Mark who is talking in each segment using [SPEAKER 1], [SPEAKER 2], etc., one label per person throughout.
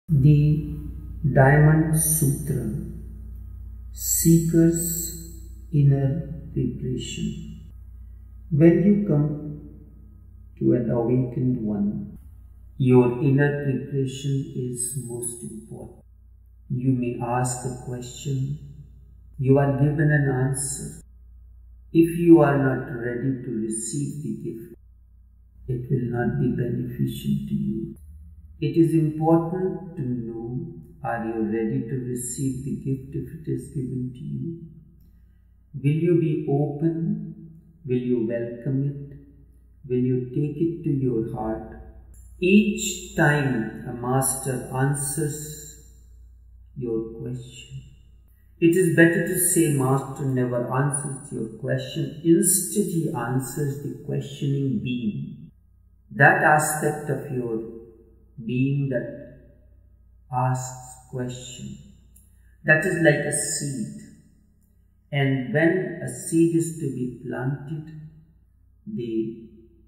[SPEAKER 1] The Diamond Sutra, Seeker's inner preparation. When you come to an awakened one, your inner preparation is most important. You may ask a question, you are given an answer. If you are not ready to receive the gift, it will not be beneficial to you. It is important to know, are you ready to receive the gift if it is given to you? Will you be open? Will you welcome it? Will you take it to your heart? Each time a master answers your question, it is better to say master never answers your question. Instead, he answers the questioning being. That aspect of your being that asks question. That is like a seed. And when a seed is to be planted, the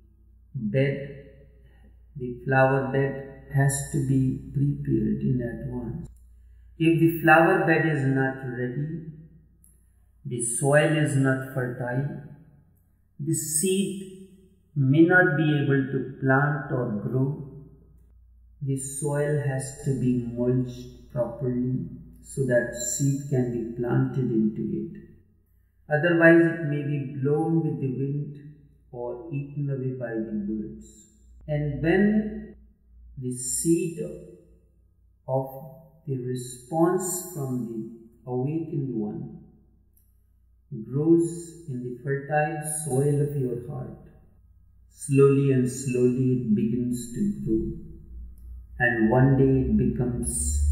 [SPEAKER 1] flower bed has to be prepared in advance. If the flower bed is not ready, the soil is not fertile, the seed may not be able to plant or grow. The soil has to be mulched properly so that seed can be planted into it. Otherwise, it may be blown with the wind or eaten away by the birds. And when the seed of the response from the awakened one grows in the fertile soil of your heart, slowly and slowly it begins to grow. And one day it becomes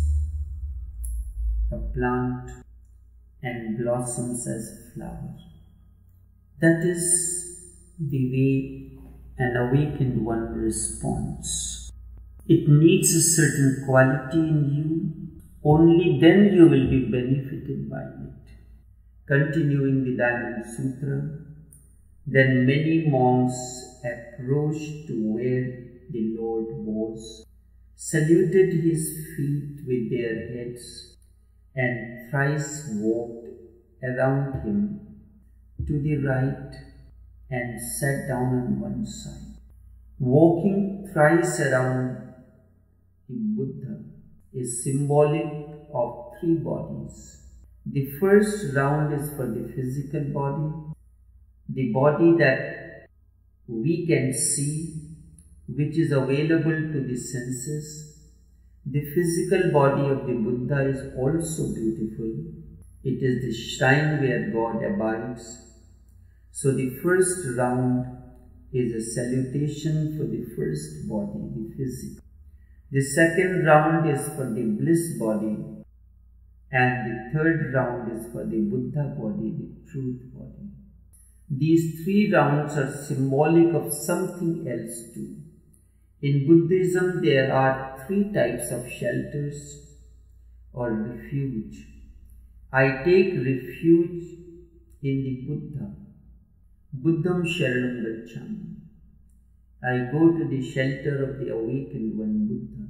[SPEAKER 1] a plant and blossoms as a flower. That is the way an awakened one responds. It needs a certain quality in you. Only then you will be benefited by it. Continuing the Diamond Sutra, then many monks approached to where the Lord was, saluted his feet with their heads, and thrice walked around him to the right and sat down on one side. Walking thrice around the Buddha is symbolic of three bodies. The first round is for the physical the body that we can see, which is available to the senses. The physical body of the Buddha is also beautiful. It is the shrine where God abides. So the first round is a salutation for the first body, the physical. The second round is for the bliss body. And the third round is for the Buddha body, the truth body. These three rounds are symbolic of something else too. In Buddhism, there are three types of shelters or refuge. I take refuge in the Buddha. Buddham Sharanam Gacchami. I go to the shelter of the awakened one, Buddha.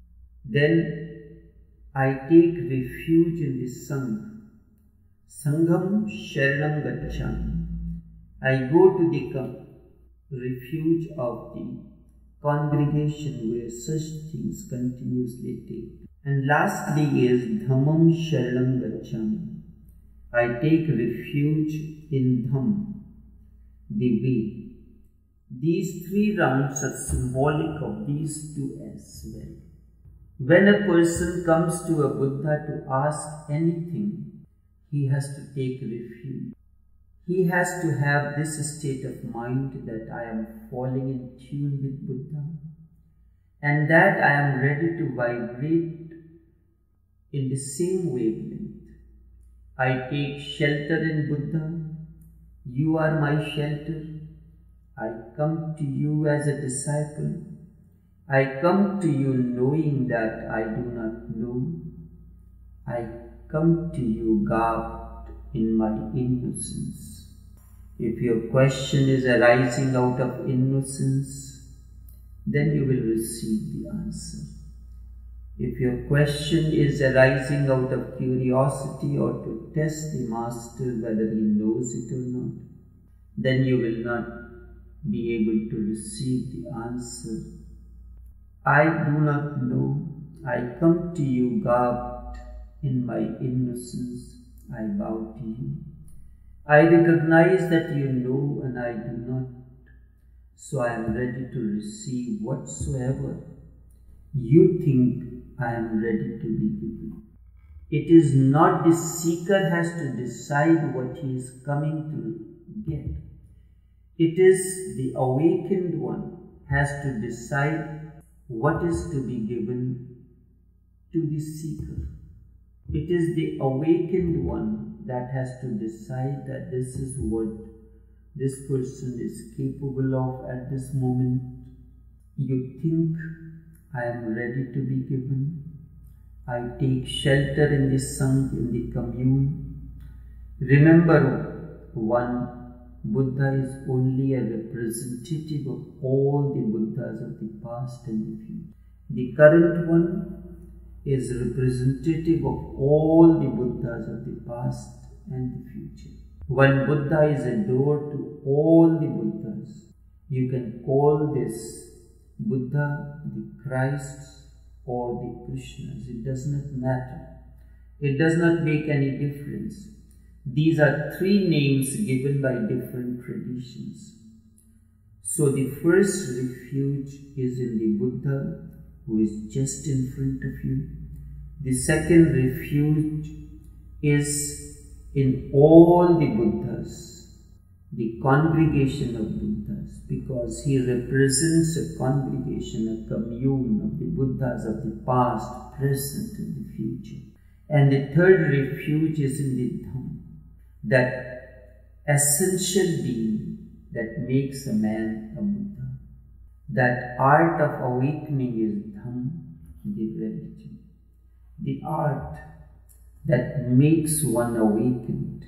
[SPEAKER 1] Then I take refuge in the Sangha. Sangham Sharanam Gacchami. I go to the refuge of the congregation where such things continuously take. And lastly is Dhammam Sharanam Gacchami. I take refuge in Dhamm, the way. These three rounds are symbolic of these two as well. When a person comes to a Buddha to ask anything, he has to take refuge. He has to have this state of mind that I am falling in tune with Buddha and that I am ready to vibrate in the same wavelength. I take shelter in Buddha. You are my shelter. I come to you as a disciple. I come to you knowing that I do not know. I come to you garbed in my innocence. If your question is arising out of innocence, then you will receive the answer. If your question is arising out of curiosity or to test the Master whether he knows it or not, then you will not be able to receive the answer. I do not know. I come to you garbed in my innocence. I bow to you. I recognize that you know and I do not. So I am ready to receive whatsoever you think I am ready to be given. It is not the seeker has to decide what he is coming to get. It is the awakened one has to decide what is to be given to the seeker. It is the awakened one that has to decide that this is what this person is capable of at this moment. You think I am ready to be given. I take shelter in the Sangha, in the commune. Remember, one Buddha is only a representative of all the Buddhas of the past and the future. The current one is representative of all the Buddhas of the past and the future. One Buddha is adored to all the Buddhas. You can call this Buddha the Christ or the Krishnas. It does not matter. It does not make any difference. These are three names given by different traditions. So the first refuge is in the Buddha who is just in front of you. The second refuge is in all the Buddhas, the congregation of Buddhas, because he represents a congregation, a commune of the Buddhas of the past, present, and the future. And the third refuge is in the Dhamma, that essential being that makes a man a Buddha. That art of awakening is Dhamma, the religion. The art that makes one awakened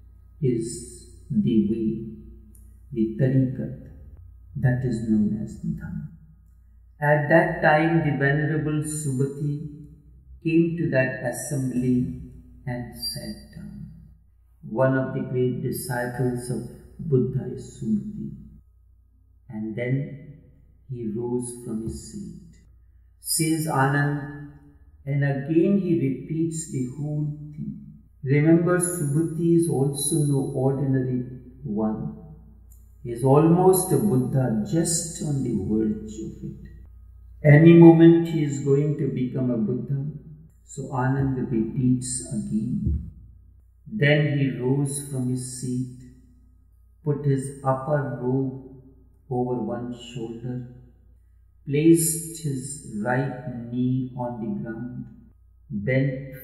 [SPEAKER 1] is the way, the tariqat, that is known as Dhamma. At that time, the Venerable Subhuti came to that assembly and sat down. One of the great disciples of Buddha is Subhuti. And then he rose from his seat. Says Anand, and again he repeats the whole thing. Remember, Subhuti is also no ordinary one. He is almost a Buddha, just on the verge of it. Any moment he is going to become a Buddha. So Anand repeats again. Then he rose from his seat, put his upper robe over one shoulder, placed his right knee on the ground, bent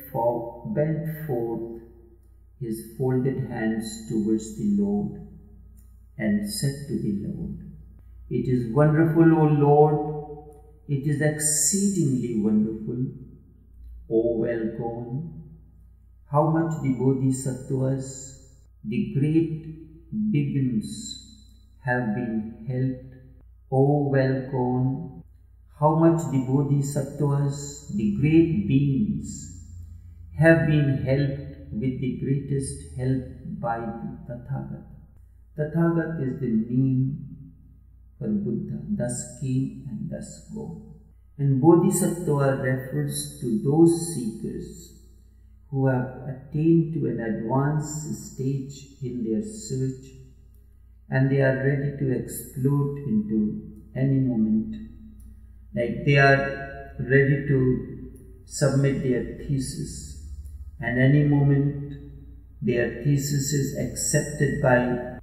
[SPEAKER 1] forth his folded hands towards the Lord, and said to the Lord, "It is wonderful, O Lord, it is exceedingly wonderful, O well gone, how much the Bodhisattvas, the great beings, have been helped, O well gone, how much the Bodhisattvas, the great beings, have been helped with the greatest help by the Tathagata." Tathagat is the name for Buddha, thus came and thus gone. And Bodhisattva refers to those seekers who have attained to an advanced stage in their search, and they are ready to explode into any moment. Like they are ready to submit their thesis, and any moment their thesis is accepted by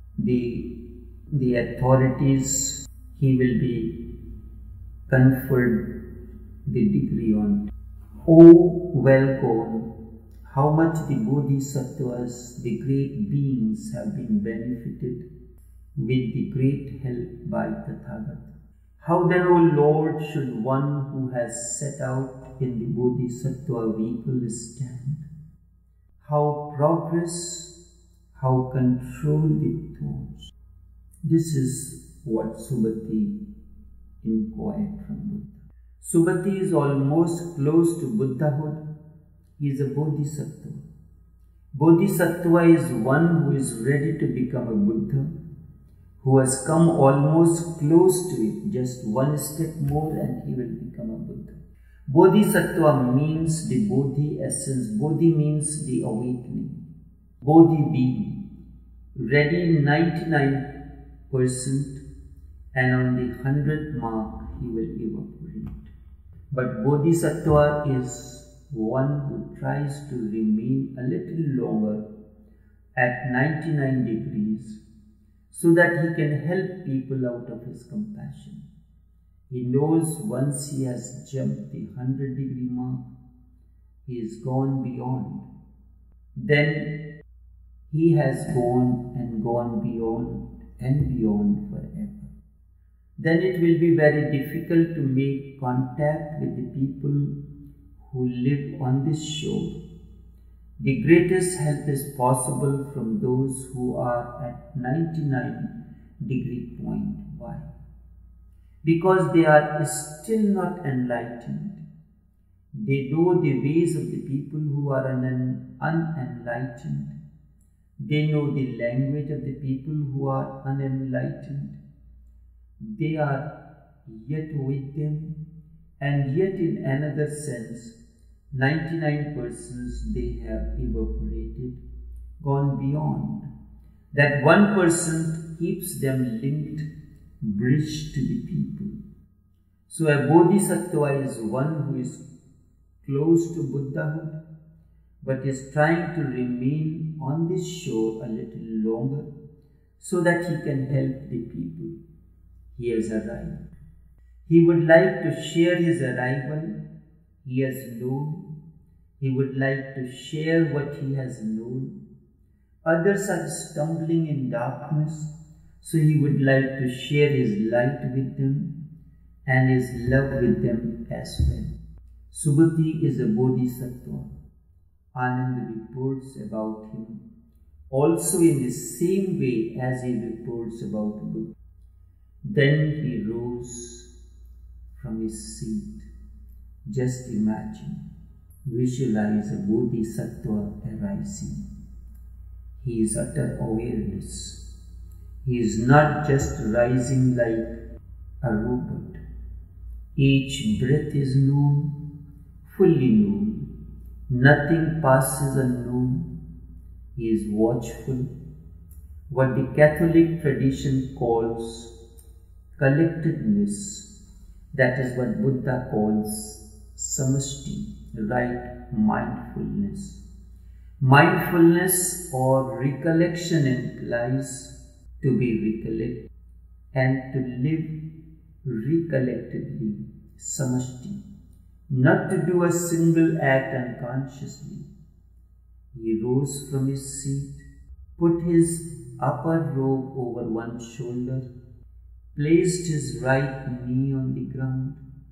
[SPEAKER 1] the authorities, he will be conferred the degree on. O well gone, how much the Bodhisattvas, the great beings, have been benefited with the great help by Tathagata. How then, O Lord, should one who has set out in the Bodhisattva vehicle stand? How progress, how control the thoughts? This is what Subhuti inquired from Buddha. Subhuti is almost close to Buddhahood. He is a Bodhisattva. Bodhisattva is one who is ready to become a Buddha, who has come almost close to it, just one step more and he will become a Buddha. Bodhisattva means the Bodhi essence. Bodhi means the awakening. Bodhi being, ready 99%, and on the 100th mark he will evaporate. But Bodhisattva is one who tries to remain a little longer at 99 degrees so that he can help people out of his compassion. He knows once he has jumped the 100-degree mark, he is gone beyond. Then he has gone and gone beyond and beyond forever. Then it will be very difficult to make contact with the people who live on this shore. The greatest help is possible from those who are at 99-degree point. Why? Because they are still not enlightened. They know the ways of the people who are unenlightened. They know the language of the people who are unenlightened. They are yet with them, and yet in another sense, 99% they have evaporated, gone beyond. That 1% keeps them linked, bridged to the people. So a Bodhisattva is one who is close to Buddhahood, but is trying to remain on this shore a little longer so that he can help the people. He has arrived. He would like to share his arrival. He has known. He would like to share what he has known. Others are stumbling in darkness, so he would like to share his light with them and his love with them as well. Subhuti is a Bodhisattva. Anand reports about him also in the same way as he reports about Buddha. Then he rose from his seat. Just imagine, visualize a Bodhisattva arising. He is utter awareness. He is not just rising like a robot. Each breath is known, fully known. Nothing passes unknown. He is watchful. What the Catholic tradition calls collectedness, that is what Buddha calls samashti, right mindfulness. Mindfulness or recollection implies to be recollected and to live recollectedly, samashti, not to do a single act unconsciously. He rose from his seat, put his upper robe over one shoulder, placed his right knee on the ground,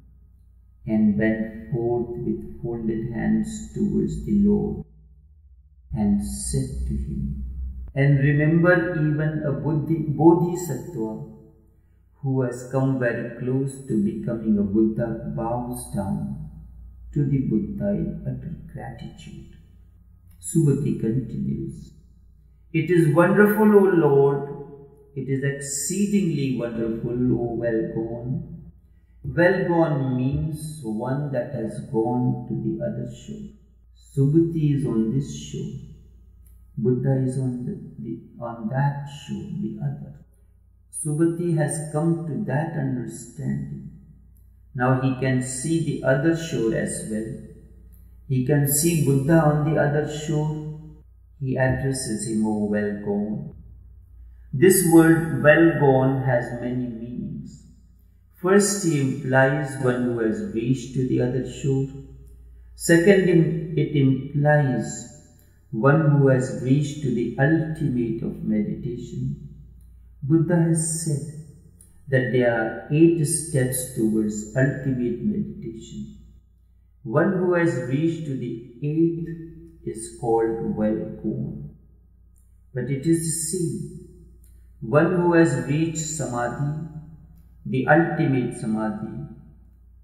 [SPEAKER 1] and bent forth with folded hands towards the Lord, and said to him, and remember, even a Bodhisattva who has come very close to becoming a Buddha bows down to the Buddha in utter gratitude. Subhuti continues, it is wonderful, O Lord. It is exceedingly wonderful, O well gone. Well gone means one that has gone to the other shore. Subhuti is on this shore. Buddha is on that shore, the other. Subhuti has come to that understanding. Now he can see the other shore as well. He can see Buddha on the other shore. He addresses him, O well gone. This word well gone has many meanings. First, he implies one who has reached to the other shore. Second, it implies one who has reached to the ultimate of meditation. Buddha has said that there are 8 steps towards ultimate meditation. One who has reached to the 8th is called well gone. But it is the same. One who has reached samadhi, the ultimate samadhi,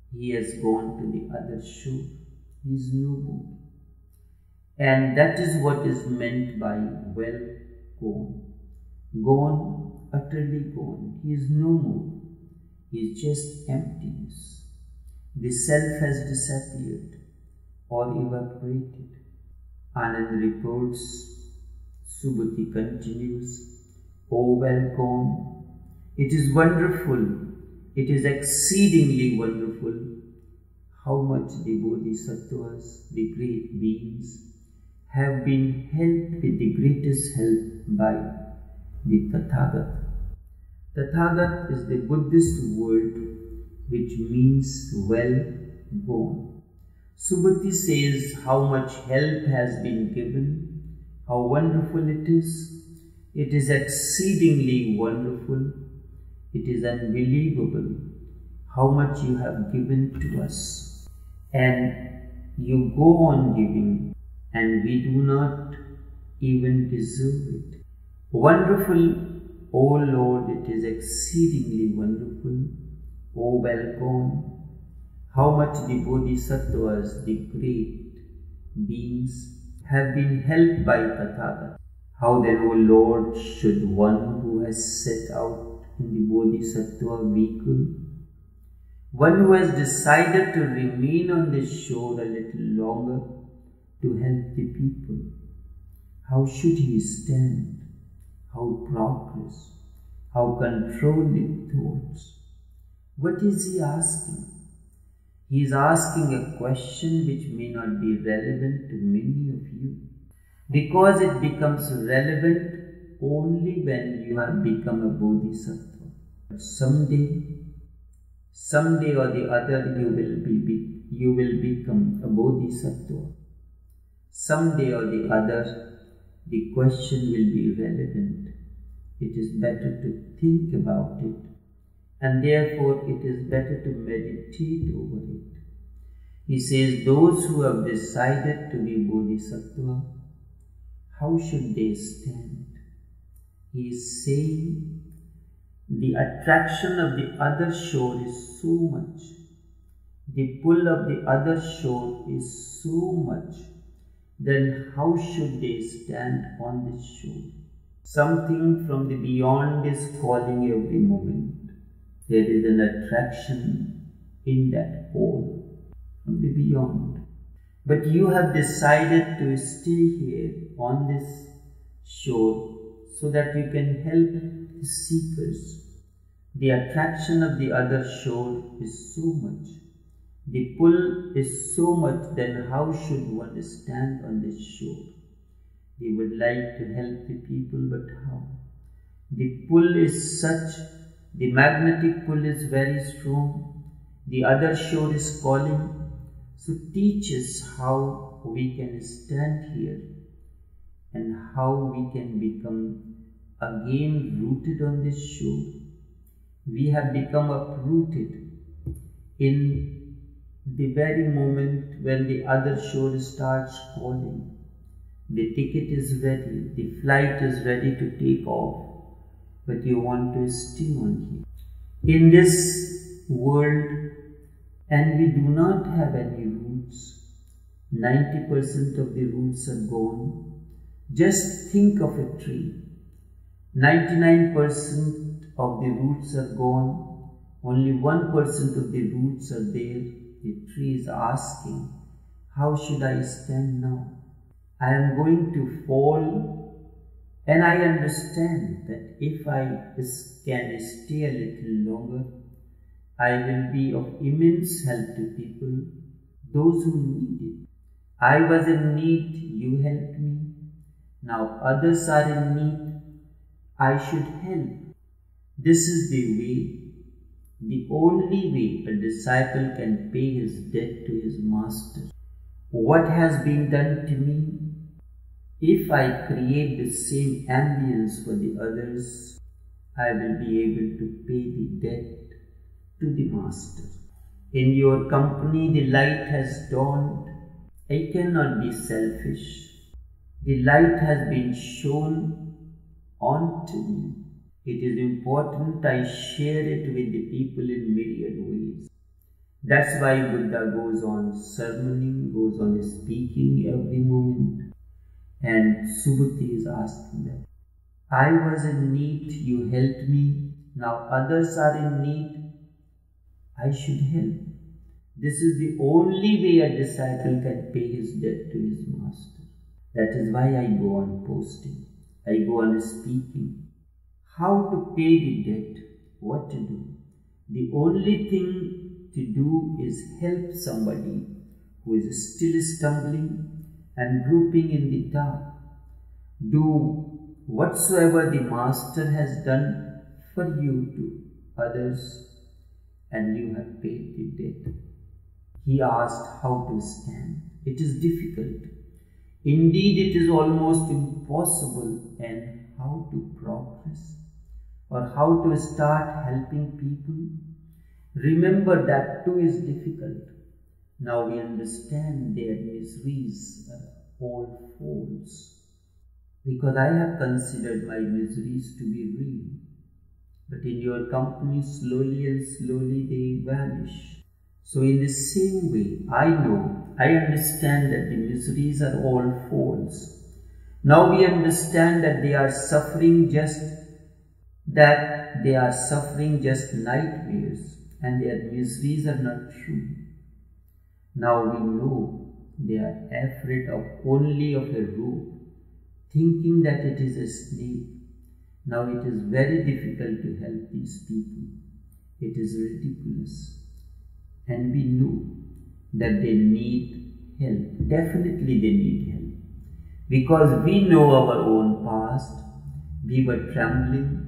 [SPEAKER 1] He has gone to the other shore. He is no more. And that is what is meant by well gone. Gone, utterly gone. He is no more. He is just emptiness. The self has disappeared or evaporated. Anand reports, Subhuti continues, "O well gone, it is wonderful, it is exceedingly wonderful how much the Bodhisattvas, the great beings, have been helped with the greatest help by the Tathagata." Tathagat is the Buddhist word which means well gone. Subhuti says how much help has been given, how wonderful it is. It is exceedingly wonderful. It is unbelievable how much you have given to us. And you go on giving, and we do not even deserve it. Wonderful, O Lord, it is exceedingly wonderful, O well gone, how much the Bodhisattvas, the great beings, have been helped by Tathagata. How then, O Lord, should one who has set out in the Bodhisattva vehicle, one who has decided to remain on this shore a little longer to help the people, how should he stand? How progress? How controlling thoughts? What is he asking? He is asking a question which may not be relevant to many of you, because it becomes relevant only when you have become a bodhisattva. But someday or the other you will become a bodhisattva. Someday or the other the question will be relevant. It is better to think about it, and therefore it is better to meditate over it. He says, those who have decided to be bodhisattva, how should they stand? He is saying, the attraction of the other shore is so much, the pull of the other shore is so much, then how should they stand on this shore? Something from the beyond is calling every moment. There is an attraction in that pole from the beyond. But you have decided to stay here on this shore so that you can help the seekers. The attraction of the other shore is so much. The pull is so much, then how should one stand on this shore? They would like to help the people, but how? The pull is such, the magnetic pull is very strong, the other shore is calling. So teach us how we can stand here and how we can become again rooted on this shore. We have become uprooted in the very moment when the other shore starts calling. The ticket is ready, the flight is ready to take off, but you want to stay on here. In this world, and we do not have any roots, 90% of the roots are gone. Just think of a tree. 99% of the roots are gone, only 1% of the roots are there. The tree is asking, how should I stand now? I am going to fall, and I understand that if I can stay a little longer, I will be of immense help to people, those who need it. I was in need, you helped me. Now others are in need, I should help. This is the way, the only way a disciple can pay his debt to his master. What has been done to me? If I create the same ambience for the others, I will be able to pay the debt to the master. In your company, the light has dawned. I cannot be selfish. The light has been shown onto me. It is important I share it with the people in myriad ways. That's why Buddha goes on sermoning, goes on speaking every moment. And Subhuti is asking that, I was in need, you helped me. Now others are in need, I should help. This is the only way a disciple can pay his debt to his master. That is why I go on posting, I go on speaking. How to pay the debt, what to do. The only thing to do is help somebody who is still stumbling and groping in the dark. Do whatsoever the master has done for you to others, and you have paid the debt. He asked how to stand. It is difficult. Indeed, it is almost impossible. And how to progress or how to start helping people? Remember, that too is difficult. Now we understand their miseries are all false. Because I have considered my miseries to be real. But in your company, slowly and slowly they vanish. So in the same way, I understand that the miseries are all false. Now we understand that they are suffering just nightmares, and their miseries are not true. Now we know they are afraid only of a rope, thinking that it is a snake. Now it is very difficult to help these people. It is ridiculous. And we know that they need help. Definitely they need help. Because we know our own past. We were trembling,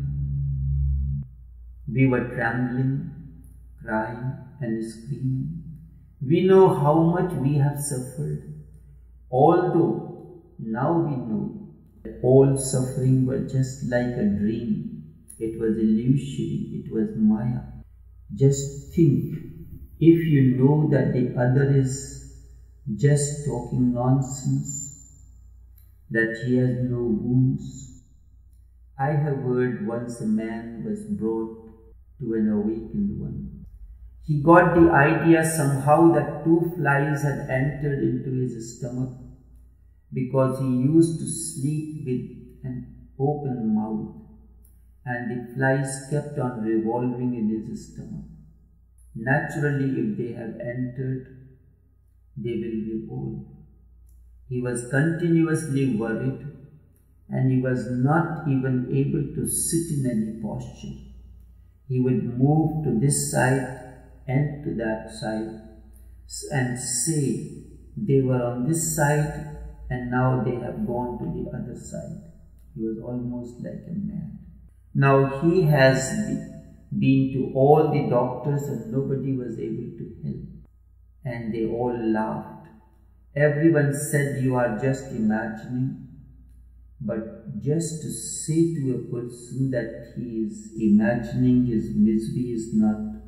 [SPEAKER 1] crying and screaming. We know how much we have suffered. Although now we know that all suffering was just like a dream. It was illusory. It was Maya. Just think, if you know that the other is just talking nonsense, that he has no wounds. I have heard once a man was brought to an awakened one. He got the idea somehow that 2 flies had entered into his stomach because he used to sleep with an open mouth, and the flies kept on revolving in his stomach. Naturally, if they have entered, they will revolve. He was continuously worried, and he was not even able to sit in any posture. He would move to this side and to that side and say they were on this side and now they have gone to the other side. He was almost like a man. Now he has been to all the doctors and nobody was able to help. And they all laughed. Everyone said, you are just imagining. But just to say to a person that he is imagining his misery is not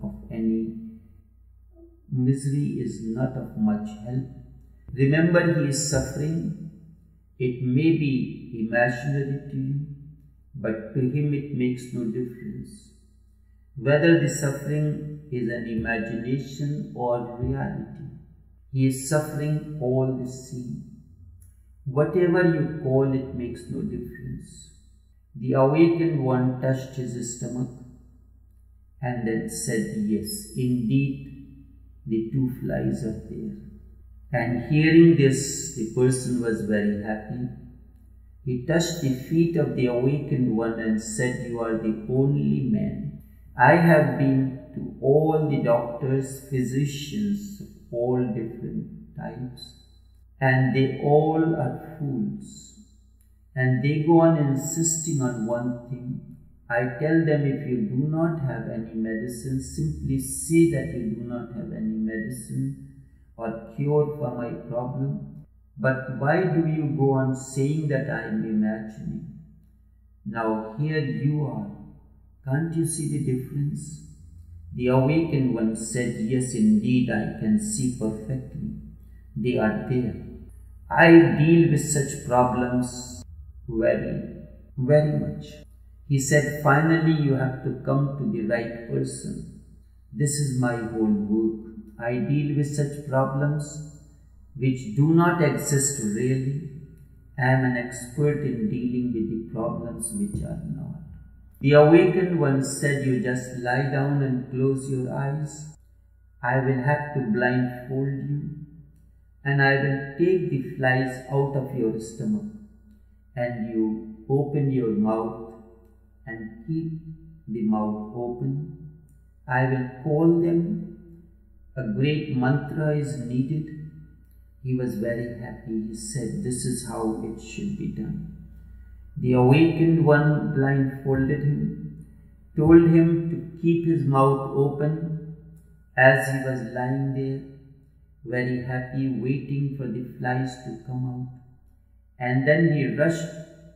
[SPEAKER 1] of much help. Remember, he is suffering. It may be imaginary to you, but to him it makes no difference. Whether the suffering is an imagination or reality, he is suffering all the same. Whatever you call it makes no difference. The awakened one touched his stomach and then said, yes, indeed, the 2 flies are there. And hearing this, the person was very happy. He touched the feet of the awakened one and said, you are the only man. I have been to all the doctors, physicians of all different types, and they all are fools. And they go on insisting on one thing. I tell them, if you do not have any medicine, simply say that you do not have any medicine or cure for my problem. But why do you go on saying that I am imagining? Now here you are. Can't you see the difference? The awakened one said, yes, indeed, I can see perfectly. They are there. I deal with such problems very, very much. He said, finally you have to come to the right person. This is my whole work. I deal with such problems which do not exist really. I am an expert in dealing with the problems which are not. The awakened one said, you just lie down and close your eyes. I will have to blindfold you, and I will take the flies out of your stomach, and you open your mouth and keep the mouth open. I will call them. A great mantra is needed. He was very happy. He said, this is how it should be done. The awakened one blindfolded him, told him to keep his mouth open as he was lying there, very happy, waiting for the flies to come out. And then he rushed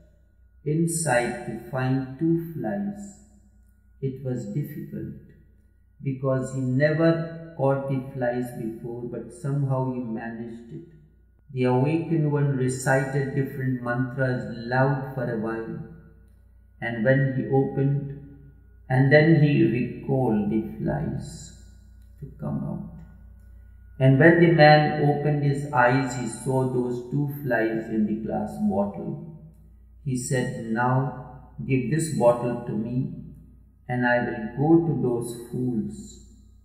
[SPEAKER 1] inside to find 2 flies. It was difficult because he never caught the flies before, but somehow he managed it. The awakened one recited different mantras loud for a while, and when he opened, and then he recalled the flies to come out. And when the man opened his eyes, he saw those 2 flies in the glass bottle. He said, now give this bottle to me, and I will go to those fools.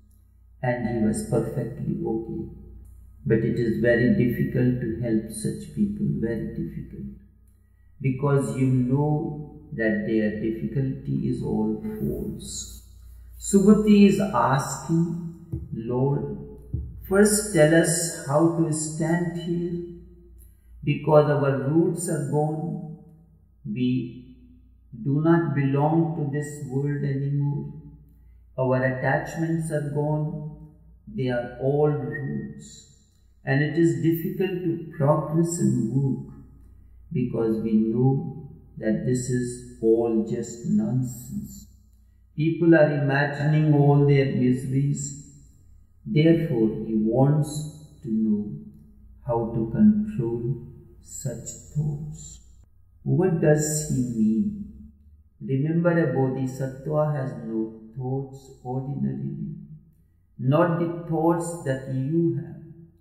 [SPEAKER 1] And he was perfectly okay. But it is very difficult to help such people, very difficult. Because you know that their difficulty is all false. Subhuti is asking, Lord, first tell us how to stand here, because our roots are gone. We do not belong to this world anymore. Our attachments are gone. They are all roots. And it is difficult to progress and work because we know that this is all just nonsense. People are imagining all their miseries. Therefore, he wants to know how to control such thoughts. What does he mean? Remember, a bodhisattva has no thoughts ordinarily, not the thoughts that you have.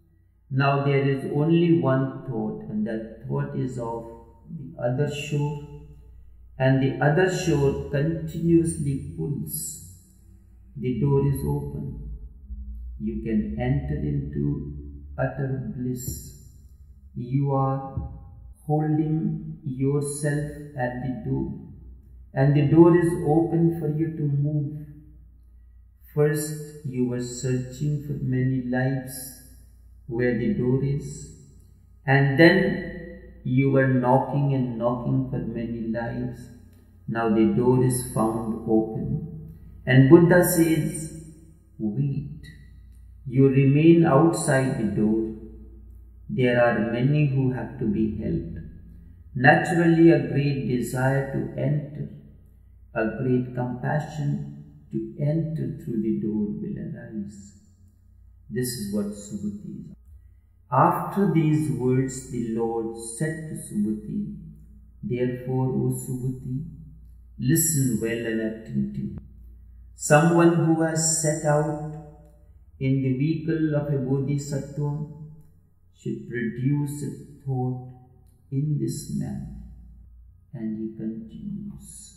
[SPEAKER 1] Now there is only one thought, and that thought is of the other shore, and the other shore continuously pulls. The door is open. You can enter into utter bliss. You are holding yourself at the door, and the door is open for you to move. First, you were searching for many lives where the door is, and then you were knocking and knocking for many lives. Now the door is found open, and Buddha says, wait. You remain outside the door. There are many who have to be helped. Naturally, a great desire to enter, a great compassion to enter through the door will arise. This is what Subhuti is. After these words, the Lord said to Subhuti, therefore, O Subhuti, listen well and attentively. Someone who has set out in the vehicle of a bodhisattva should produce a thought in this manner. And he continues.